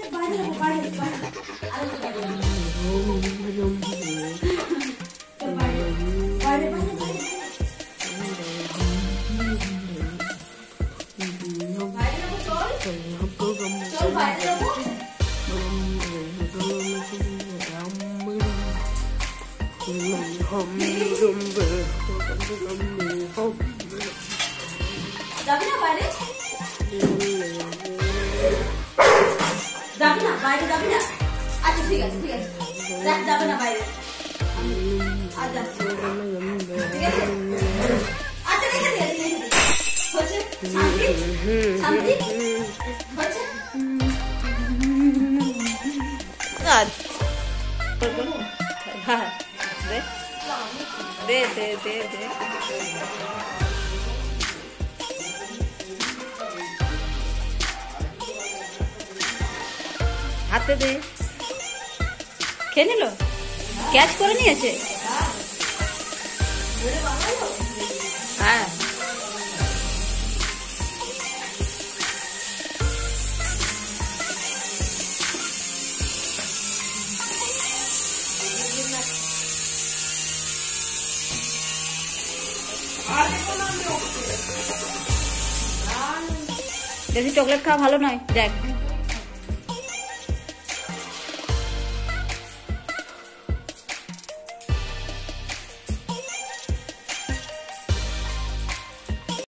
যাবি না বাইরে? যাবি না বাইরে? যাবি না? আচ্ছা ঠিক আছে ঠিক আছে, যাবে না বাইরে। আচ্ছা ঠিক আছে, আচ্ছা ঠিক আছে হচ্ছে শান্তি শান্তি হচ্ছে। দে দে দে দে হাতে দে। খেয়ে নিল, ক্যাচ করে নিয়েছে। হ্যাঁ বেশি চকলেট খাওয়া ভালো নয়, দেখ।